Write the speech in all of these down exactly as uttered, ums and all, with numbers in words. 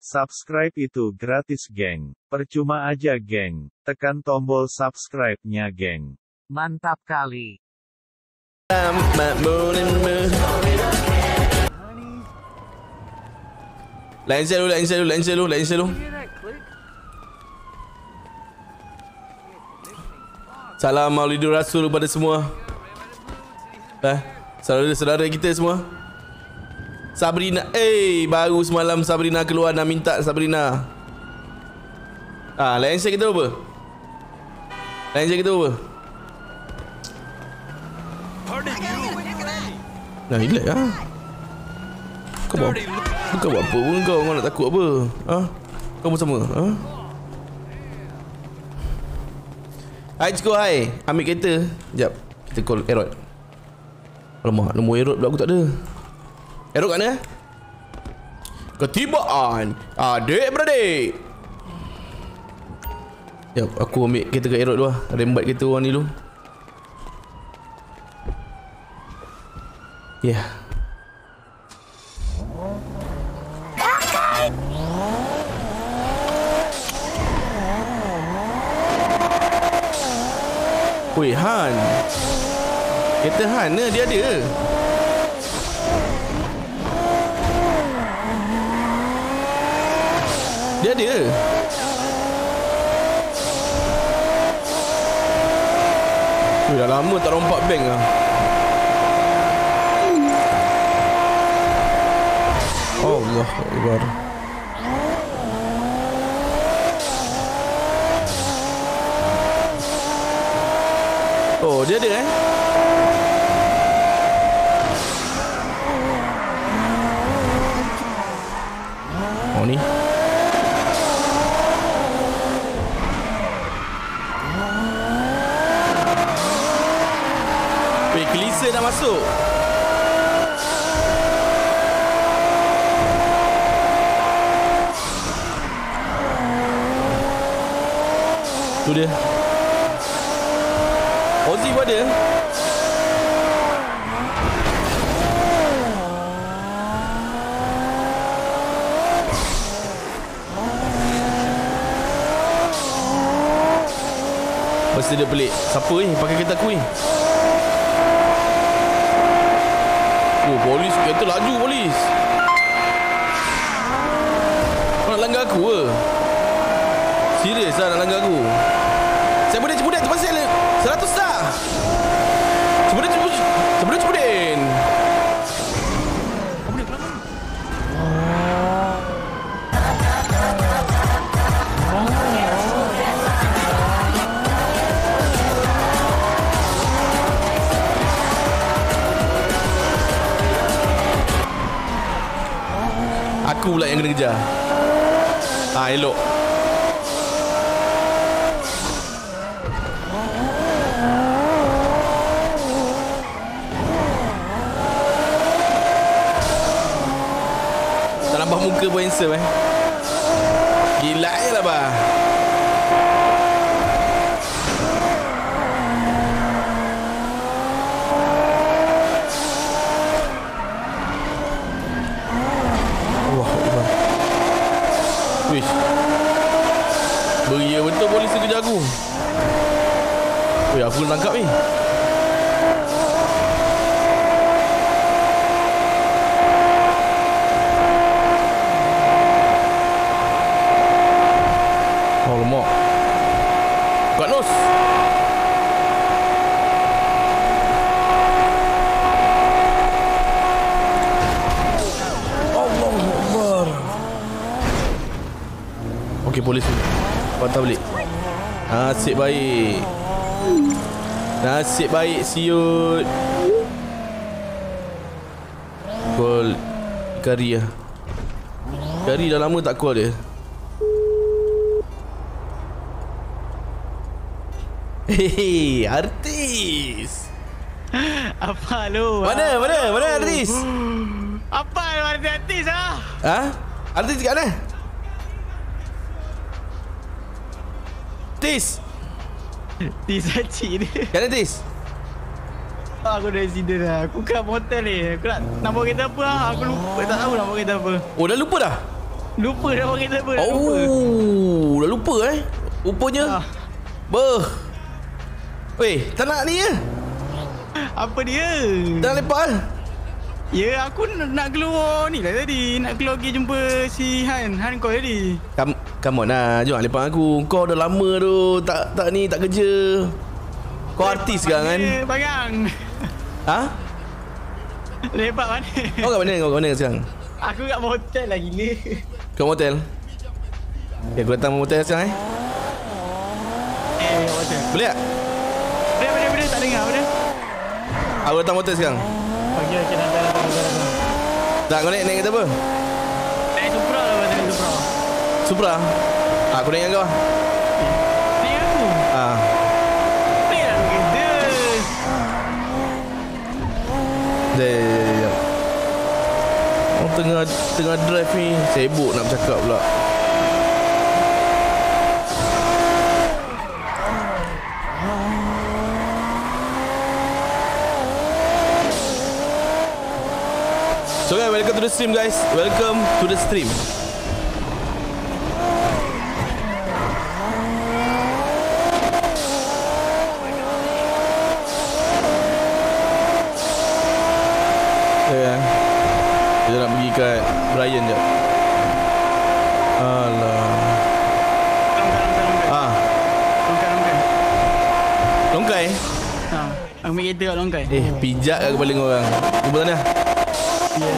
Subscribe itu gratis, geng. Percuma aja, geng. Tekan tombol subscribe-nya, geng. Mantap kali. Lain selu, lain selu, lain selu, lain selu. Salam Maulidur Rasul kepada semua. Eh, saudara-saudara kita semua. Sabrina, eh baru semalam Sabrina keluar nak minta Sabrina. Ah, lain saya kita apa? Lain saya kita apa? Nah, relax ah. Kau buat, kau buat apa pun kau, kau nak takut apa? Ha? Kau pun sama, ha? Hai Ciko, hai. Ambil kereta. Sekejap, kita call Erod. Alamak, nombor Erod pula aku tak ada. Erod kat mana? Ketibaan adik-beradik. Sekejap, aku ambil kereta kat Erod dulu lah. Rembat kereta orang ni dulu. Ya yeah. Weh, Han. Kereta Han ni dia ada. Dia ada. Weh, dah lama tak rompak bank lah. Allah Akbar. Oh, dia ada eh? Oh ni. Weh, kelisa dah masuk. Tu dia. Ozzy pun ada. Mesti dia pelik. Siapa ni pakai kereta aku ni? Oh, polis. Kereta laju polis. Kau nak langgar aku ke? Serius lah nak langgar aku? Saya boleh ceputin tu pasal seratus dah. Ceputin ceputin Ceputin ceputin aku pula yang kena kejar. Ah, elok. Nampak muka pun handsome eh. Gila je lah bah. Wah, wah. Wish. Beria betul polis tu kejar aku. Weh, aku kena tangkap ni. Oh, lemak. Kat nos. Allahu Akbar. Okey, polis. Patah balik. Nasib baik. Nasib baik siut. Call Ikari lah. Ikari dah lama tak call dia. Hei, artis. Apa lu? Mana, mana, mana artis? Apa lu artis ah? Ha? Artis kat mana? Tis. Tis acik dia. Kat mana Tis? Aku dah accident lah. Aku kat motel ni. Aku nak nama kereta apa lah. Aku lupa. Tak tahu nama kereta apa. Oh, dah lupa dah? Lupa dah pakai siapa. Dah lupa. Oh, dah lupa eh. Rupanya. Ah. Beuh. Weh, tak nak ni ya? Apa dia? Tak nak lepak eh? Ya, aku nak, nak keluar ni lah tadi. Nak keluar pergi jumpa si Han. Han call tadi. Come, come on lah, jom lepak aku. Kau dah lama tu tak tak ni tak kerja. Kau artis sekarang kan? Bangang. Ha? Lepak mana? Kau kat mana? Kau kat mana sekarang? Aku kat motel lah gila. Kau motel? Okay, aku datang motel sekarang eh. Eh, motel. Boleh tak? Boleh, boleh, boleh. Tak dengar, boleh. Aku datang motel sekarang. Okey, okey. Nanti, nanti, nanti, nanti. Tak, kau naik, naik kata apa? Naik Supra lah, naik Supra. Supra? Ah, aku naik dengan kau lah. Naik aku? Ah. Naik lah kereta. Sekejap, sekejap, sekejap. Oh, tengah, tengah drive ni. Sibuk nak bercakap pula. So guys, welcome to the stream guys. Welcome to the stream. Ya. Kita nak pergi kat Brian jap. Alah. Ah, Longkai, longkai. longkai. Ha, aku ambil kereta kat longkai. Eh, pijak kat kepala kau orang. Cuba sana. Ya.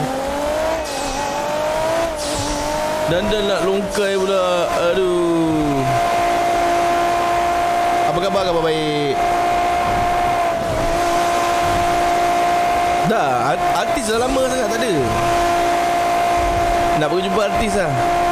Dan dan nak longkai pula. Aduh. Apa khabar? Khabar baik. Dah, artis dah lama sangat tak ada. Nak pergi jumpa artis lah.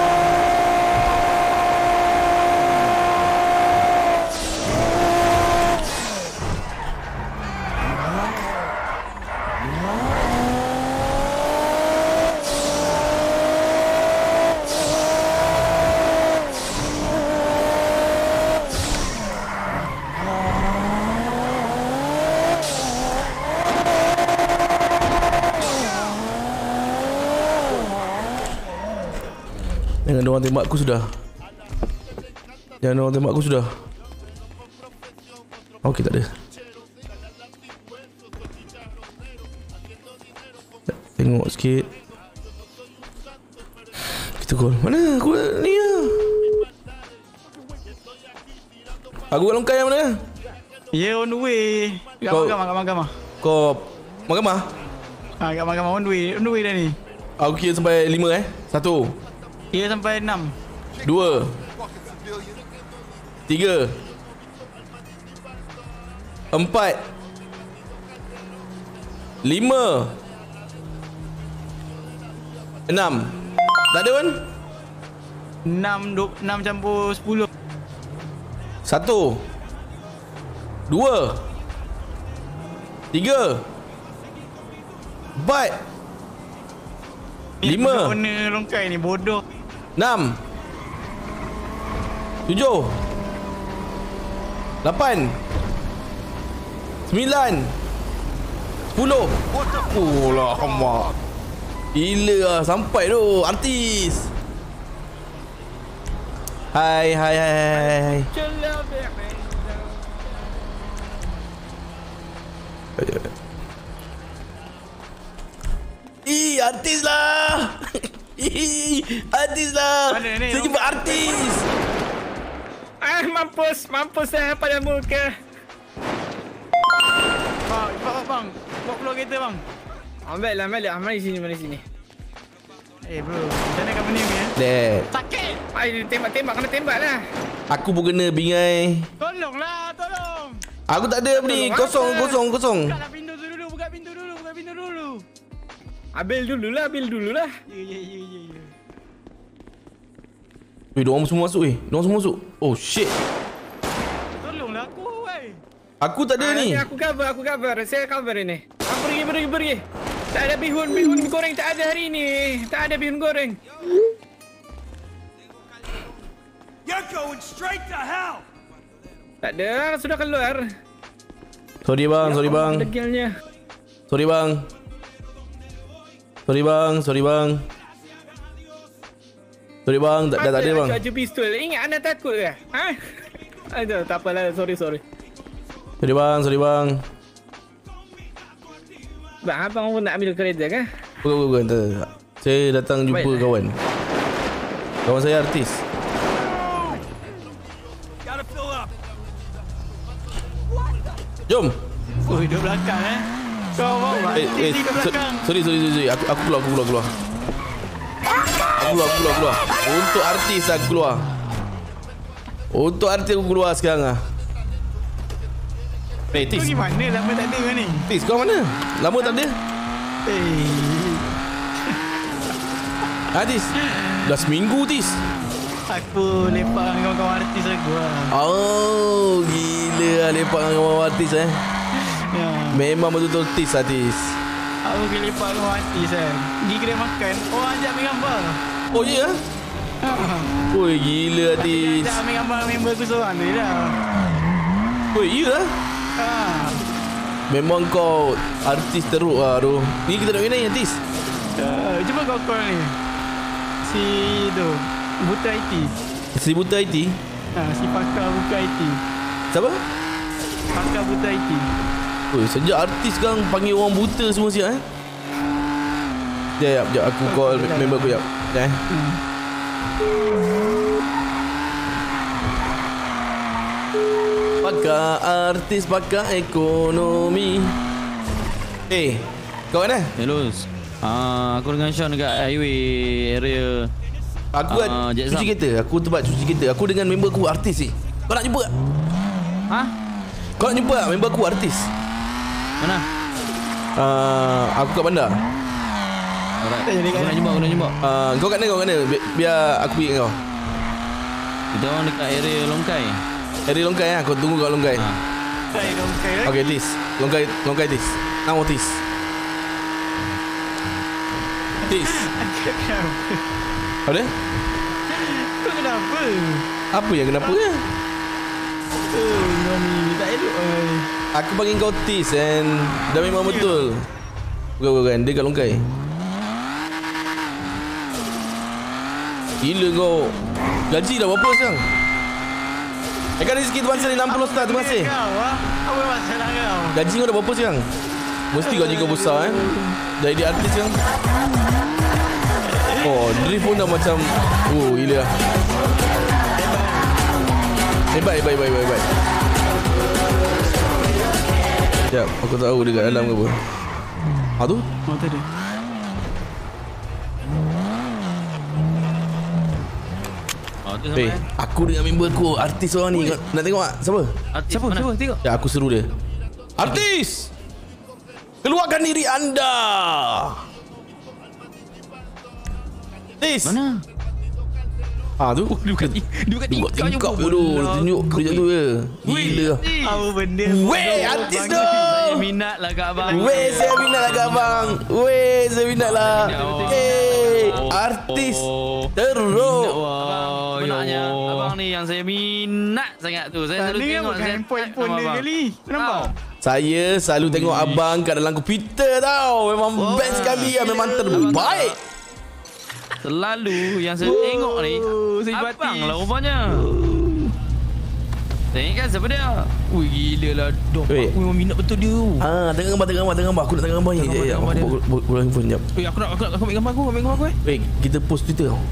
Jangan orang tembak aku sudah. Jangan orang tembak aku sudah. Okey, tak ada. Tengok sikit. Kita call. Mana? Aku ni lah. Aku kat longkai yang mana? Ya, on the way. Kat Kau- mahkamah, kat mahkamah. Kau mahkamah? Ha, kat mahkamah on the way. On the way dah ni. Aku kira sampai lima eh. Satu, Ya, sampai enam. dua, tiga, empat, lima, enam. Tak ada kan? Enam, du- enam campur sepuluh. Satu, dua, tiga, empat, Ni Lima. owner longkai ni bodoh. enam, tujuh, lapan, sembilan, sepuluh. Oh lama. Gila lah sampai tu artis. Hai hai hai hai. Ih, artis lah. Ih, artis lah. Mana ni, Saya jumpa longkai? artis. Ah, mampus, mampus saya pada muka. Bang, bang, bang. Bawa keluar kereta bang. Ambil lah, ambil lah. Mari sini, mari sini. Eh bro, macam mana company ni eh? Dad, Sakit! Ay, tembak-tembak, kena tembak lah. aku pun kena bingai. Tolonglah, tolong! Aku tak ada ni. Kosong, kosong, kosong. Bukalah pintu tu dulu, buka pintu dulu, buka pintu dulu. Ambil dulu lah, ambil dulu lah. Ya, ya, ya, ya, ya. Weh, diorang semua masuk weh. Diorang semua masuk. Oh shit. Tolonglah aku, weh. Aku tak ada Ah, ni. nanti aku cover, aku cover. Saya cover ini. Ah, pergi, pergi, pergi. Tak ada bihun, bihun goreng tak ada hari ni. Tak ada bihun goreng. You're going straight to hell! Tak ada, sudah keluar. Sorry bang, sorry bang. Degilnya. Sorry bang. Sorry bang, sorry bang. Sorry bang, tak, dah tak ada bang. Acu pistol. Ingat anda takut ke? Ha? Aduh, tak apalah. Sorry, sorry. Sorry bang, sorry bang. Bang, abang pun nak ambil kereta ke? Bukan, bukan, tak, tak, tak. Saya datang jumpa Baiklah. kawan. Kawan saya artis. Gotta fill up. Jom. Oh, duduk belakang eh. Kau mau buat Eh, eh, duduk so, belakang. sorry, sorry, sorry, sorry. Aku, aku keluar, aku keluar, keluar. Aku keluar, aku keluar, keluar. Untuk artis aku keluar. Untuk artis aku keluar sekarang ah. Eh, Kau Tis. pergi mana? Lama tak ada ni. Tis, kau mana? Lama tak ada? Eh, Ha, Tis. Dah seminggu, Tis. aku lepak dengan kawan-kawan artis aku lah. Oh, gila lah lepak dengan kawan artis eh. Ya. Memang betul-betul Tis lah, Tis. Aku pergi lepak dengan artis kan. Pergi kedai makan. Orang ajak ambil gambar. Oh, ya? Yeah? Ha. Oi, gila, Tis. Ajak ambil gambar member aku seorang tu je lah. Oi, ya lah. Ha. Memang kau artis teruk lah tu. Ni kita nak kena ya, Tis. Uh, cuba kau call ni. Si tu Buta I T. Si buta I T. Ha, si pakar buka I T. Siapa? Pakar buta I T. Oi, sejak artis sekarang panggil orang buta semua siap eh. Jap, jap, jap. Aku call member aku jap. Jap eh. Hmm. Pakar artis, pakar ekonomi. Eh, kau mana? Hello. Ah, aku dengan Sean dekat highway area. Aku kan Ah, Jack cuci Sam. kereta. Aku tempat cuci kereta. Aku dengan member aku artis ni. Kau nak jumpa tak? Ha? Kau nak jumpa tak member aku artis? Mana? Uh, aku kat bandar. Alright. Tak jadi Aku kat nak jumpa, aku nak jumpa. Uh, kau kat mana? Kau kat mana? Bi- biar aku pergi dengan kau. Kita orang dekat area Longkai. Dari Longkai lah. Kau tunggu kat Longkai. Ha. Saya dah buka eh. Okay, Tis. Longkai, Longkai Tis. Nama Tis. Tis. Apa dia? Kau kenapa? Apa yang kenapa ya? Oh, Nomi tak elok eh. Aku panggil kau Tis and dah memang betul. Bukan, bukan. Dia kat Longkai. Gila kau. Gaji dah berapa sekarang? Eh kan rezeki tu bangsa ni enam puluh star. Terima kasih. Kau ah. Apa masalah kau? Gaji kau dah berapa sekarang? Mesti gaji kau besar eh. Dah jadi artis sekarang. Oh, drift pun dah macam oh, gila lah. Hebat, hebat, hebat, hebat, hebat. Sekejap, aku tahu dia kat dalam ke apa. Ha tu? Oh, tak ada. Oh, tu Eh, sampai. aku dengan member aku artis orang ni. Kau nak tengok tak? Siapa? Artis Siapa? mana? Siapa? Tengok. Ya, aku seru dia. Artis! Keluarkan diri anda! Artis! Mana? Ah tu? Dia bukan dia bukan Dia buat tingkap je. tingkap je tu. Dia tunjuk kerja tu je. Gila. Apa benda? Weh, artis tu! Saya minat lah kat abang. Weh, saya minat lah kat abang. Weh, saya minat lah. Oh. Eh, artis Oh. teruk. Wah, sebenarnya abang ni yang saya minat sangat tu. Saya selalu Ni kan tengok bukan saya handphone-handphone dia kali. Nampak? Saya selalu tengok abang kat dalam komputer tau. Memang Oh. best sekali lah. Memang terbaik. Selalu yang saya tengok ni saya abang batis. lah rupanya. Tengok kan siapa dia? Ui gila lah dok. Weh. Aku memang minat betul dia tu. Ah, tengok gambar, tengok gambar, tengok gambar. Aku nak tengok gambar ni. Tengok Ya, ya. gambar Aku dia. boleh- boleh boleh handphone jap. Weh aku nak aku nak aku ambil gambar aku, ambil gambar aku eh. Weh, kita post Twitter tau.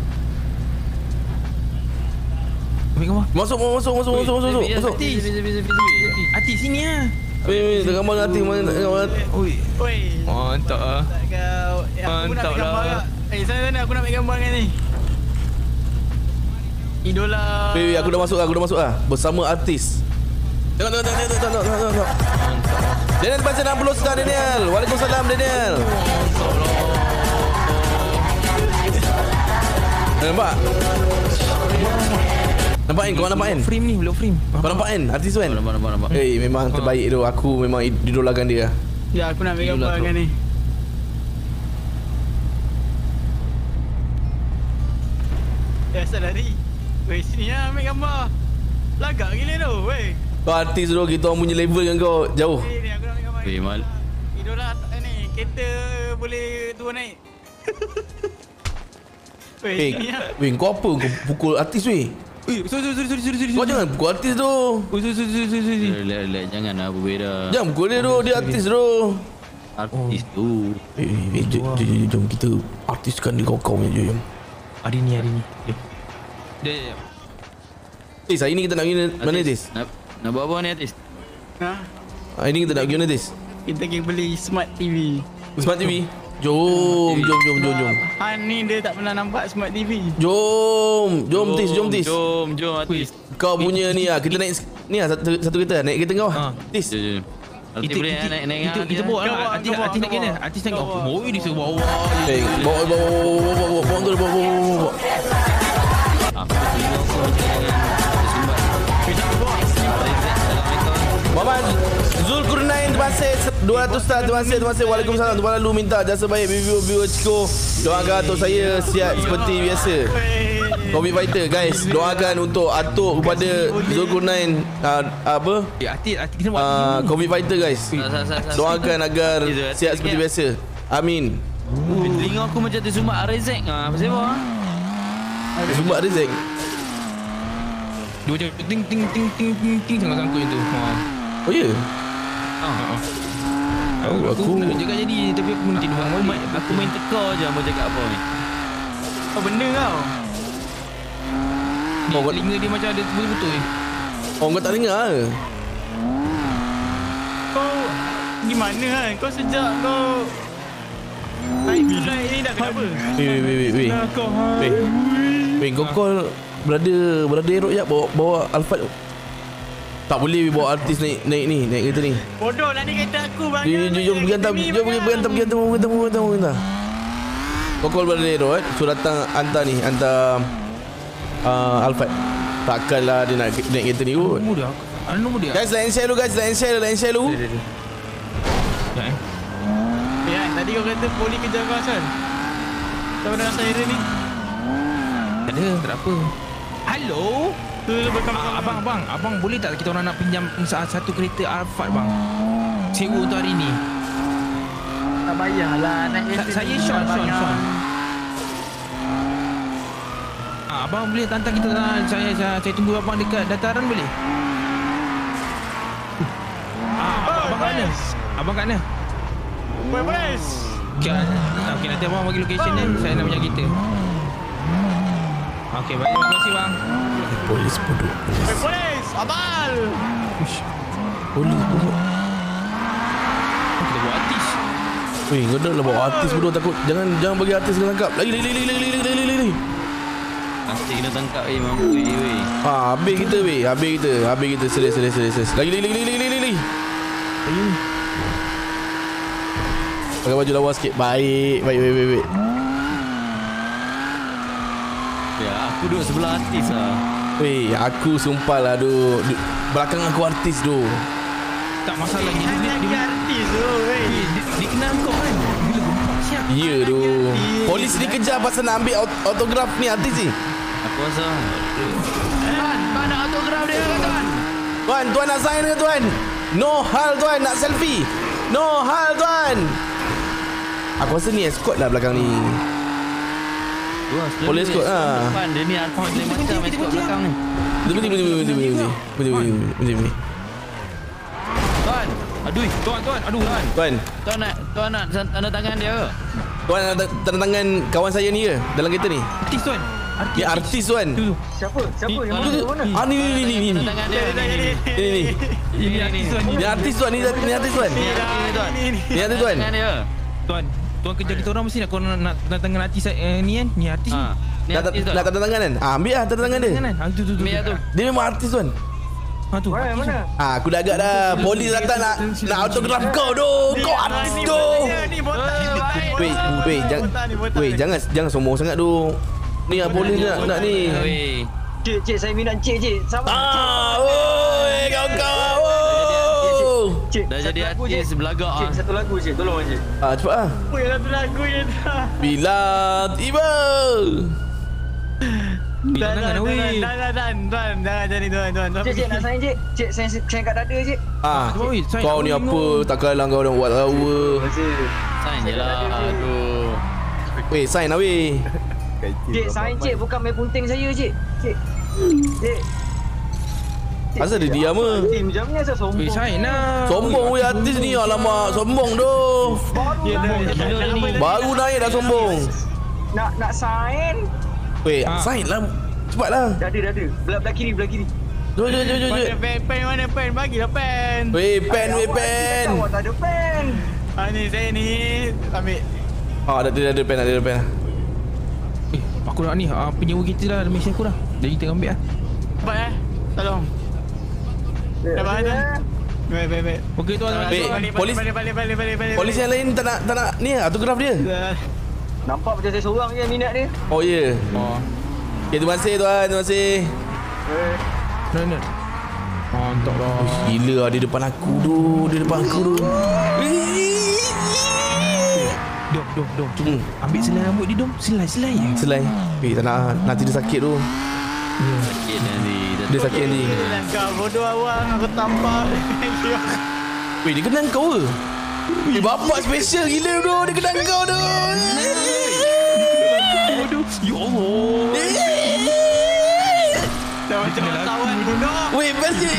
Ambil gambar. Masuk, masuk, masuk, masuk, masuk, masuk, masuk. Masuk. Artis. Artis sini ah. Weh, weh, tengok gambar artis mana nak tengok gambar. Ui. Oi. Mantap ah. Tak kau. Eh, aku nak Mantap ambil gambar lah. kak. Eh, sana sana aku nak ambil gambar dengan ni. Idola. Weh, weh, aku dah masuk lah, aku dah masuk lah. Bersama artis. Tengok, tengok, tengok, tengok, tengok, tengok, tengok. Daniel baca enam puluh star Daniel. Waalaikumsalam Daniel. Nampak? Nampak kan? Kau nampak kan? Frame ni, belum frame. Kau nampak kan? Artis tu kan? Nampak nampak nampak. Eh, memang terbaik tu. Aku memang idolakan dia. Ya, aku nak ambil Idola gambar tu. dengan ni. Eh, asal lari. Weh, sini lah ambil gambar. Lagak gila tu, weh. Kau artis tu, kita orang punya level dengan kau jauh. Eh, ni aku nak ambil gambar. Weh, mal. Idola eh, ni, kereta boleh turun naik. Eh, weh kau apa kau pukul artis weh? Eh, sorry, sorry, sorry, sorry, sorry. Kau jangan pukul artis tu. Oh, sorry, sorry, sorry, sorry, sorry. Relax, relax. Jangan lah berbeza. Jangan pukul dia tu, dia artis tu. Artis tu. Eh, eh, eh, jom, jom, jom, jom kita artiskan dia kau-kau punya, jom. Hari ni, hari ni. Jom. Dia, Tis, hari ni kita nak pergi mana Tis? Nak, nak buat apa ni Atis? Ha? Hari ni kita nak pergi mana Tis? Kita pergi beli Smart T V. Smart T V? Jom, jom, jom, jom, jom. Han ni dia tak pernah nampak Smart T V. Jom, jom Tis, jom Tis. Jom, jom Atis. Kau punya ni lah, kita naik ni lah satu, satu kereta, naik kereta kau lah. Tis. Jom, jom. Artis Kita, boleh kita, naik, naik kita, kita bawa lah. Artis, artis naik kena. Artis naik kau. Oh, dia suruh bawa. Eh, bawa, bawa, bawa, bawa, bawa, bawa, bawa, bawa, bawa, bawa. Aku tengok kau jangan tersumbat. Muhammad Zulkarnain, terima kasih dua ratus star, terima kasih, terima kasih. Waalaikumsalam. Tuan lalu minta jasa baik review-review Ciko. Doakan atuk saya sihat seperti biasa. Covid Fighter guys, doakan untuk atuk kepada Zulkarnain uh, apa? Artis, artis kena buat Uh, Covid Fighter guys. Doakan agar sihat seperti biasa. Amin. Telinga aku macam tersumbat Rezek. Ha, pasal apa? Sumbat Rezek. dia macam ting ting ting ting ting ting sangat sangkut itu. Ha. Oh ya? Ha. Oh, Aku aku nak jaga jadi tapi aku nanti dua Aku balik. main, aku main teka je mau cakap apa ni. Apa benda kau? Dia, Oh, telinga dia macam ada betul-betul. oh kau tak dengar ke? Kau gimana kan? Kau sejak kau naik naik ni dah kenapa? Weh weh weh weh. Kau Weh. Weh kau call brother brother Erok jap bawa bawa Alphard. Tak boleh bawa artis naik naik ni, naik kereta ni. bodoh lah ni kereta aku bang. Jom jom jom pergi hantar, jom pergi pergi hantar, pergi hantar, pergi hantar, pergi hantar, pergi hantar. Kau call brother Erok eh, suruh datang hantar ni, hantar uh, Alphard. Takkanlah dia nak naik kereta ni kot. Nombor dia. Ada nombor dia. Guys, lain share dulu guys, lain share, lain share dulu. Ya eh. Ya, tadi kau kata poli kejar kau kan? Kau dengar siren ni? Tak ada, tak ada apa. Hello? Tu belakang ah, abang, abang, abang boleh tak kita orang nak pinjam satu kereta Alphard bang? Sewa untuk hari ni. Tak payahlah naik kereta. Sa- saya Sean, Sean, Sean. Ah, abang boleh hantar kita saya, saya saya tunggu abang dekat dataran boleh? Ah, abang, abang kat mana? Abang kat mana? Polis. Okey, ah, okey nanti abang bagi location dia, saya nak pinjam kereta. Okey, baik, terima kasih bang. Polis bodoh. Hey, polis, abal. Polis bodoh. Kita buat artis. Weh, kau dah lah bawa artis bodoh, takut. Jangan jangan bagi artis kena tangkap. Lagi lagi lagi lagi lagi lagi lagi lagi. Nanti kena tangkap eh mampu eh weh. Ha, habis kita weh, habis kita, habis kita. Serius serius serius. serius. Lagi lagi lagi lagi lagi lagi. Pakai baju lawa sikit. Baik, baik baik baik. baik. Ya, aku duduk sebelah artis lah. Weh, aku sumpah lah du, du, belakang aku artis tu. Tak masalah dia dia dia artis tu weh. Dia, dia kenal kau kan. Bila gempak siap. Ya tu. Polis ni kejar pasal nak ambil aut- autograf ni artis ni. Aku rasa Tuan, mana autograf dia tuan? Tuan, tuan nak sign ke tuan? No hal tuan, nak selfie. No hal tuan. Aku rasa ni escort lah belakang ni. Polis kot ah. Depan dia ni Alphard dia macam escort belakang ni. Betul betul betul betul betul betul betul betul betul. Tuan, aduh, Tuan, tuan, aduh tuan. Tuan, tuan nak tuan nak tanda tangan dia ke? tuan ada tanda tangan kawan saya ni ke dalam kereta ni? Artis tuan. Artis. Ni artis tuan. Tu tu. Siapa? Siapa yang Tuan, mana? Mana? Ah ni ni ni ni ni. Tanda tangan dia. Ni ni. Ni ni. Ini artis tuan. Ni artis tuan, ni ni artis tuan. Ni tuan. Ni artis tuan. Tangan dia. Tuan, tuan kerja kita orang mesti nak kau nak nak tanda tangan artis eh, ni kan? Ni artis ni. Ha. Ni Nak artis tuan. nak tanda tangan kan? Ah, ambil lah tanda tangan dia. Tangan kan? Ha tu tu tu. Ambil lah tu. Dia memang artis tuan. Ha tu. Mana? Mana? Ah, aku dah agak dah. Polis datang nak nak autograf kau tu. Kau artis tu. Ni botak. Weh, weh, jangan weh, jangan jangan sombong sangat tu. Ni ah polis nak nak ni. Weh. Cik, cik, saya minat cik, cik. Sabar. Ah, oi, kau-kau. Oh. Cik, Dah satu jadi lagu, artis cik. belagak Cik, ah. satu lagu, cik. Tolong, cik. Ah, cepat ah. Apa yang satu lagu ni dah? Bila tiba. Bila tangan weh. Dan, dan, dan, dan, jangan jadi tuan, tuan, tuan. Cik, cik, nak sign, cik. Cik, sign, sign kat dada, cik. Ah, Oi, saya kau nak ni apa? bingung. Takkanlah kau dah buat tahu. Cik. Sign je lah. Aduh. Weh, sign lah weh. Cik, sign cik, bukan main punting saya cik. Cik. Cik. Asal dia diam ke? Tim jam ni asal sombong. Weh, sign lah. Sombong weh artis ni. Alamak, sombong doh. Baru naik. Baru naik dah sombong. Nak nak sign. Weh, sign lah. Cepatlah. Dah ada, dah ada. Belah belah kiri, belah kiri. Jom, jom, jom, jom. Mana pen, pen mana pen? Bagilah pen. Weh, pen, weh, pen. Awak tak ada pen. Ah ni saya ni ambil. Ah, dah ada, dah ada pen, dah ada pen. Eh, aku nak ni. Ah, penyewa kita dah. Ada mesin aku dah. Jadi kita ambil lah. Cepat eh. Tolong. Dah bahan dah. Baik, baik, baik. Okey tuan. Weh, polis. Balik, balik, balik, balik, balik. Polis yang lain tak nak, tak nak ni autograf dia. Nampak macam saya seorang je minat dia. Oh, ya. Yeah. Oh. Okay, terima kasih tuan, terima kasih. Eh. Mana? Mantap lah. Gila lah, dia depan aku tu. Dia depan aku tu. Dom, dom, dom. Cuba ambil selai rambut dia, dom. Selai, selai je. Selai. Eh, tak nak. Nanti dia sakit tu. Sakit nanti. Dia sakit ni. Kau bodoh awang, aku tampar. Weh, dia kenal kau ke? Weh, bapak special gila tu. Dia kenal kau tu. Aduh, ya Allah. Dah macam kawan bodoh. Weh, best je.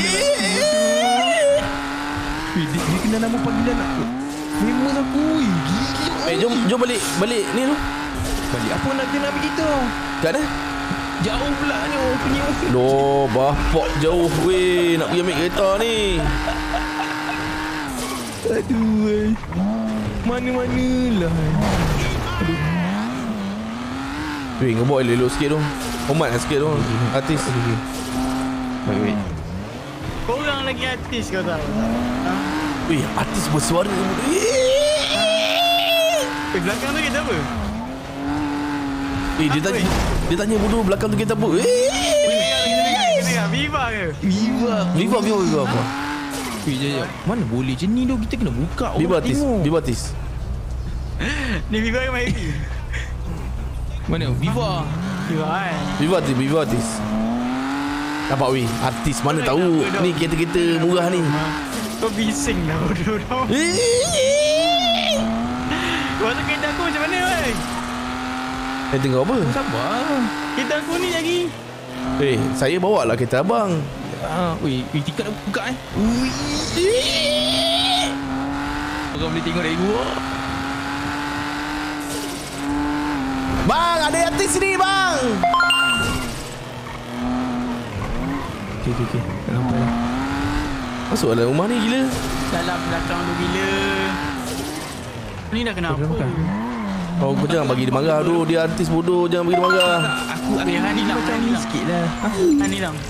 Weh, dia, dia kenal nama panggilan aku. Famous aku. Weh, gila. Eh, jom, jom balik. Balik ni tu. Balik apa nak kena ambil kita? Kat mana? Jauh pula ni orang punya. Loh, bapak jauh weh. Nak pergi ambil kereta ni. Aduh, weh. Mana-mana lah. Aduh. Weh, kau bawa elok sikit tu. Hormat lah sikit tu. Artis. Baik, baik. Korang lagi artis kau tahu. Weh, artis bersuara. Eh, belakang tu kita apa? Eh, dia tanya, dia tanya bodoh belakang tu kita apa? Eh, Viva ke? Viva. Viva, Viva, Viva apa? Weh, jap, jap. Mana boleh je ni tu. Kita kena buka. Viva Orang artis, tengok. Viva artis. Ni Viva ke Mahiri? Mana? Viva. Viva kan? Viva artis, Viva artis. Nampak weh, artis mana tahu. Ni kereta-kereta murah ni. Kau bising dah bodoh tau. Masa kereta aku macam mana weh? Eh, tengok apa? Sabar. Kereta aku ni lagi. Eh, saya bawa lah kereta abang. Ah, weh, weh, tiket dah buka eh. Orang boleh tengok dari luar. Bang, ada artis ni bang. Okey, okey, okey. Tak nampak lah. Masuk dalam rumah ni gila. Dalam belakang tu gila. Ni dah kenapa? Oh, kau jangan bagi dia marah tu. Dia artis bodoh, jangan bagi dia marah. Aku aku Eh, Hani lang, macam Hani ni lang. sikit lah. Ha ni lang.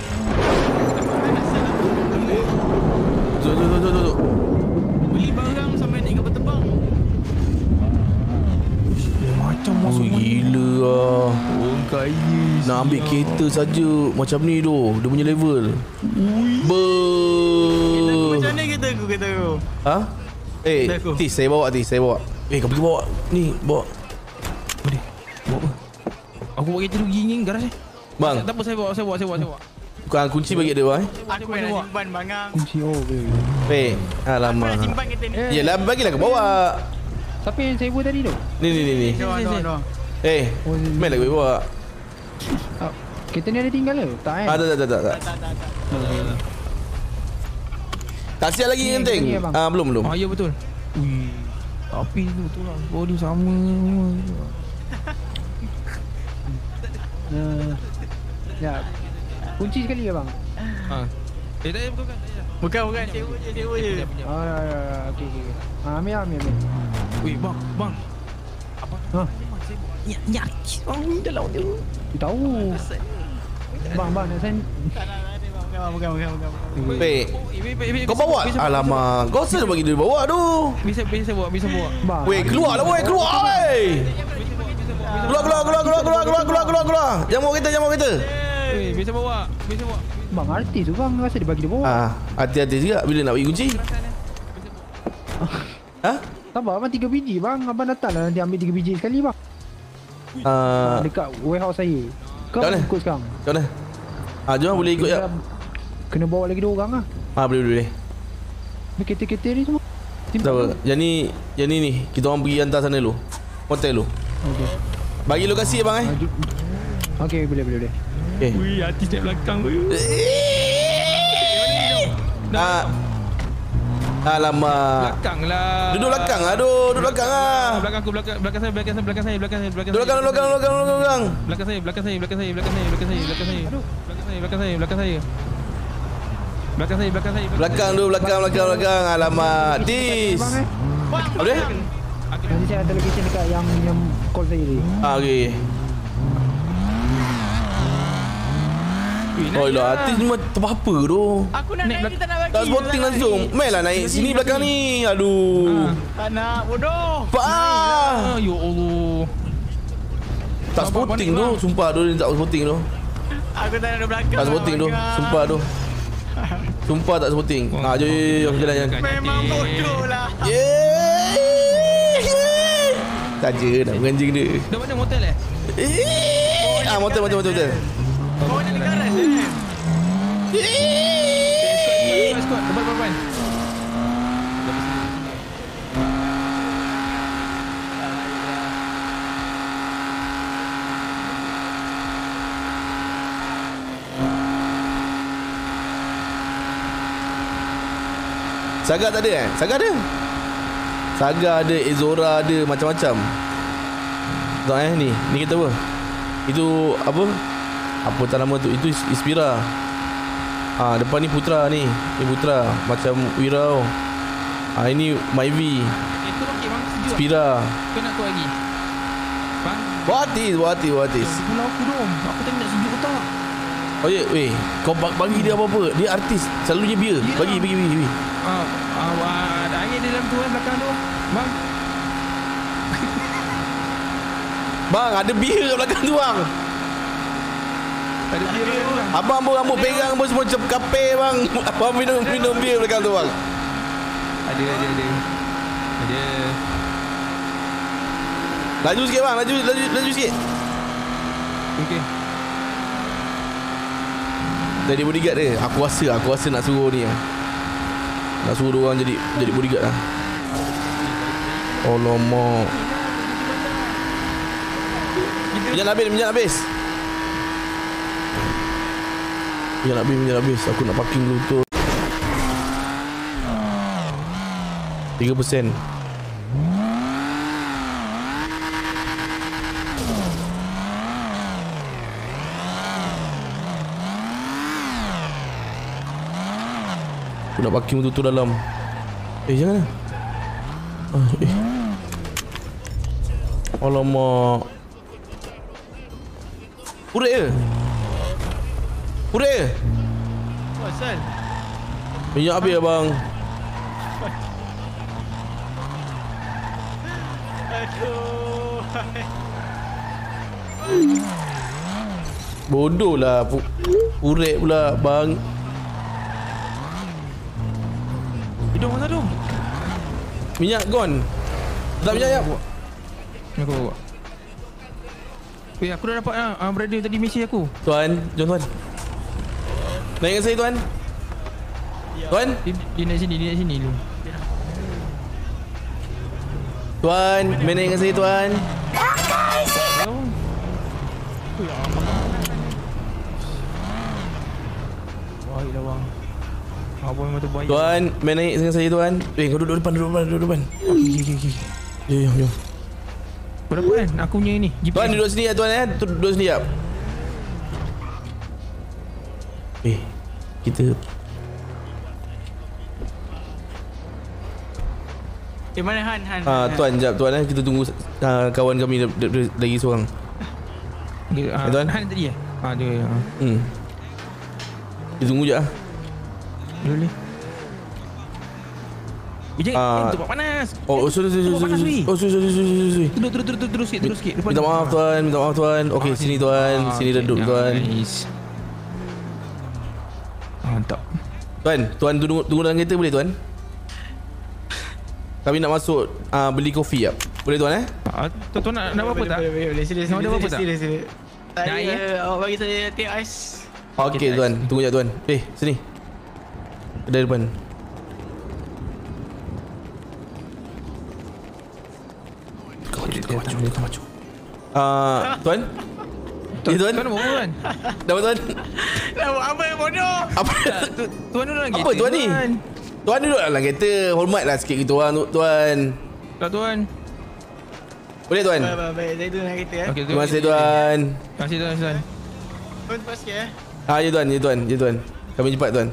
Jom, jom, jom, jom, jom. Beli barang sampai naik kapal terbang. Macam Oh, masuk gila lah. orang kaya. Nak ambil kereta saja macam ni tu. Dia punya level. Ber. Macam mana kereta aku kereta aku? Ha? Eh, Kereta aku. Tis, saya bawa Tis, saya bawa. Eh, kau pergi bawa. Ni, bawa. Boleh. Bawa apa? Aku bawa kereta pergi ni garaj eh. Bang, Tak apa, saya bawa, saya bawa, saya bawa, saya bawa. bukan kunci bagi dia bang. Aku pun nak simpan bangang. Kunci oh, boleh. Eh, Aku nak alamak. simpan kereta ni. Yelah, bagilah kau bawa. Siapa yang saya buat tadi tu? Ni, ni, ni, ni. Doa, doa, doa. Eh, main lah kau bawa. Ah, kereta ni ada tinggal ke? Tak eh? Ah, tak, tak, tak, tak. Tak, tak, tak, tak. Tak siap lagi Ni, yang penting. ni, abang. Ah, belum, belum. Ah, ya betul. Ui. Tapi tu betul lah. Body sama semua. Uh, ya. Kunci sekali ke bang? Ha. Eh, tak payah bukan, tak payah. Bukan, bukan. Sewa je, sewa je. Oh, ya, ya, ya. Okey, okey. Ah, ambil, ambil, ambil. Weh, bang, bang. Apa? Ha? Nyak, nyak. Bang, ni dah lawan dia. Dia tahu. Bang, bang, nak send. Tak, tak, tak ada, bang. Bukan, bukan, bukan, bukan. bukan. Baik. Eh, Kau bawa? Alamak, kau selalu bagi dia bawa tu. Bisa, bisa bawa, bisa bawa. Bang. Weh, keluar lah weh, keluar weh. Keluar, keluar, keluar, keluar, keluar, keluar, keluar, keluar, keluar. Jangan bawa kereta, jangan bawa kereta. Weh, bisa bawa, bisa bawa. Bang, artis tu bang. Rasa dia bagi dia bawa. Ah, hati-hati juga bila nak bagi kunci. Ha? Sabar, abang tiga biji bang. Abang datang lah nanti ambil tiga biji sekali bang. Ah, Dekat warehouse saya. Kau kat mana? ikut sekarang. Kat mana? Ah, jom boleh ikut ya. Kena bawa lagi dua orang lah. Ah, boleh, boleh, boleh. Ni kereta-kereta ni semua. Tak apa. Yang ni, yang ni ni, kita orang pergi hantar sana dulu. Hotel dulu. Okey. Bagi lokasi abang eh. Okey, boleh boleh boleh. Okey. Wih, artis naik belakang tu. Ah. Alamak. Belakang lah. Duduk belakang lah, aduh, duduk belakang lah. Belakang aku, belakang belakang saya, belakang saya, belakang saya, belakang saya, belakang Duduk belakang, belakang, belakang, belakang. Belakang saya, belakang saya, belakang saya, belakang saya, belakang saya, belakang saya. Aduh, belakang saya, belakang saya, belakang saya. Belakang saya, belakang saya. Belakang dulu, belakang, belakang, belakang. Alamak. Dis. Apa dia? Nanti saya ada location dekat yang yang call saya tadi. Ah, okey. Oh lah, artis ni terpapa tu. Aku nak naik, dia tak nak bagi. Tak sporting langsung. Mainlah naik sini belakang ni. Aduh. Tak nak, bodoh. Pak. Ah, ya Allah. Tak sporting tu, sumpah tu dia tak sporting tu. Aku tak nak duduk belakang. Tak sporting tu, sumpah tu. Sumpah tak sporting. Ha, jom jom jalan jalan. Memang bodoh lah. Yeay. Saja nak menganjing dia. Dah mana motel eh? Eh. Ah, motel motel motel motel. Kau nak dekat eh? Squad, squad, depan depan. Saga tak ada eh? Saga ada. Saga ada, Ezora ada, macam-macam. Tak eh ni. Ni kita apa? Itu apa? Apa tak nama tu? Itu Ispira. Ah, depan ni Putra ni. Ni Putra macam Wira tau. Ah, ini Myvi. Eh, tu okey bang, sejuk. Ispira. Kau nak tu lagi? Bang, Watis, watis, watis. pulau aku dong. Aku tanya nak sejuk ke tak? Oh ya, weh. Kau bagi dia apa-apa. Dia artis. Selalu dia beer. Bagi, bagi, bagi, bagi. Ah, ah, ada air dalam tu kan belakang tu. Bang. Bang, ada beer kat belakang tu bang. Ada beer tu bang. Abang pun rambut pegang pun semua macam kape bang. Abang minum minum beer belakang tu bang. Ada, ada, ada. Ada. Laju sikit bang, laju laju laju sikit. Okey. Jadi bodyguard dia. Aku rasa, aku rasa nak suruh ni lah. Nak suruh dia orang jadi jadi bodyguard lah. Alamak. Minyak habis, minyak habis. Minyak habis, minyak habis. Aku nak parking dulu tu. tiga peratus. Aku nak parking betul-betul dalam. Eh, jangan lah. Ah, eh. Alamak. Urek ke? Urek ke? Oh, Sal. Minyak habis abang. Aduh. Bodoh lah. Urek pula bang. Hidung mana tu? Minyak gone. Tak minyak ya? Ni aku bawa. Weh, aku dah dapat ah uh, brother tadi message aku. Tuan, jom tuan. Naik dengan saya tuan. Tuan, Dia, dia naik sini, dia naik sini dulu. tuan, main naik dengan saya tuan. Oh. Baiklah bang. Apa memang terbaik. Tuan, main naik dengan saya tuan. Eh, kau duduk depan, duduk depan, duduk depan. Okey, okey, okey. Jom, jom, jom. Berapa kan? Aku punya ni. G P S. Tuan duduk sini ya tuan eh. Duduk sini ya. Eh, kita Eh, mana Han? Han. ah tuan jap tuan eh. Kita tunggu ah, kawan kami da- da- da- lagi seorang. Okay, uh, Eh, tuan? Han tadi eh? Ah, dia. Uh. Hmm. Kita tunggu je ah. Boleh. Bijak, Ah. eh, tempat panas. Oh, oh, sorry, sorry, Tempat sorry, panas, sorry. weh. Oh, sorry, sorry, sorry, sorry, sorry. Terus, terus, terus, terus sikit, terus sikit. Depan Minta tu. maaf tuan, minta maaf tuan. Okey, Ah, sini tuan, Ah, sini okey, redup tuan. Nice. Ah, mantap. Tuan, tuan tunggu tunggu dalam kereta boleh tuan? Kami nak masuk uh, beli kopi jap. Boleh tuan eh? Ah, tuan, tuan nak, nak apa tak? Boleh, boleh, boleh. Sila, Nak order apa tak? sila, sila. Nak air, Saya, awak bagi saya teh ais. Okey tuan, tunggu jap tuan. Eh, sini. Kedai depan. Kau maju, kau maju, kau maju. Uh, tuan? Tuan, Ya, tuan? tuan buat apa tuan? Dapat tuan? Dah buat apa yang bodoh? Apa? Tu- Tuan duduk dalam Apa kereta, tuan ni? Tuan duduk dalam kereta. Hormatlah sikit gitu tuan. Tuan. Tak tuan. Boleh tuan? Baik, baik, baik. Saya duduk dalam kereta eh. Okey, Terima kasih tuan. Terima kasih tuan. tuan. Tuan cepat sikit eh. Ah, ya tuan, ya tuan, ya tuan. Kami cepat tuan.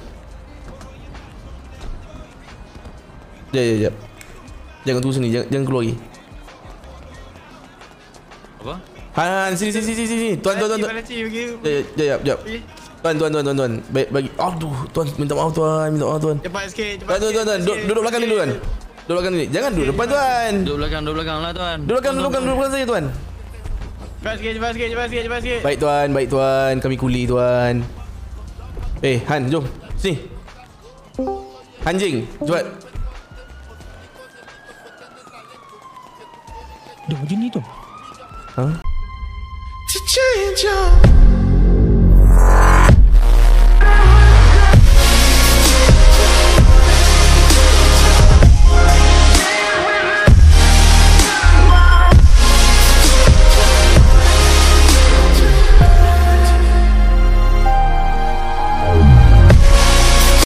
Ya, ya, ya. Jangan tunggu sini, jangan, jangan keluar lagi. Apa? Han, sini, sini, sini, sini. Tuan, tuan, tuan. tuan. Mana cik pergi? Ya, ya, ya, ya. Tuan, tuan, tuan, tuan, tuan. Baik, bagi. Aduh, tuan, minta maaf tuan, minta maaf tuan. Cepat sikit, cepat Tuan, tuan, tuan, tuan. Duduk, duduk belakang ni dulu tuan. Duduk belakang ni. Jangan duduk depan tuan. Duduk belakang, duduk belakang lah tuan. Duduk belakang, duduk belakang, duduk belakang saya tuan. Cepat sikit, cepat sikit, cepat sikit, cepat sikit. Baik tuan, baik tuan. Kami kuli tuan. Eh, Han, jom. Sini. Anjing, cepat. Dah macam ni tu. Ha? To change your